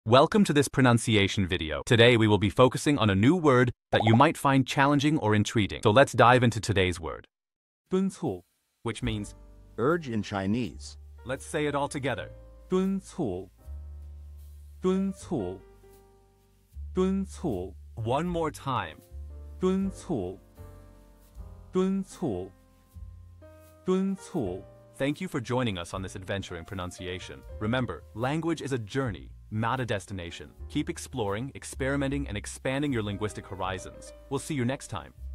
Welcome to this pronunciation video. Today we will be focusing on a new word that you might find challenging or intriguing. So let's dive into today's word. 敦促 Which means, urge in Chinese. let's say it all together. 敦促敦促敦促 One more time. 敦促敦促敦促 Thank you for joining us on this adventure in pronunciation. Remember, language is a journey, not a destination. Keep exploring, experimenting, and expanding your linguistic horizons. We'll see you next time.